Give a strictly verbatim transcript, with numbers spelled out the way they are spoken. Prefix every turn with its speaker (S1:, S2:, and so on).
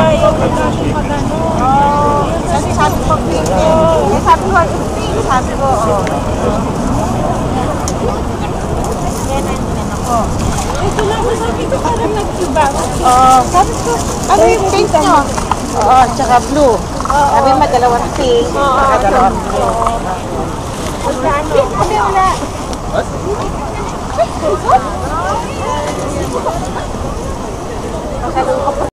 S1: Oh, kasi sabi ko pink eh. Eh, sabi ko yung pink, sabi ko, oh. Yan ang yan ako.
S2: Ito lang, sabi ko parang nag-iba.
S1: Oh, sabi ko, ano yung pink nyo? Oo, tsaka blue. Sabi mo, dalawang pink, tsaka dalawang blue. Magkano? Sabi wala. Masalong ko pa.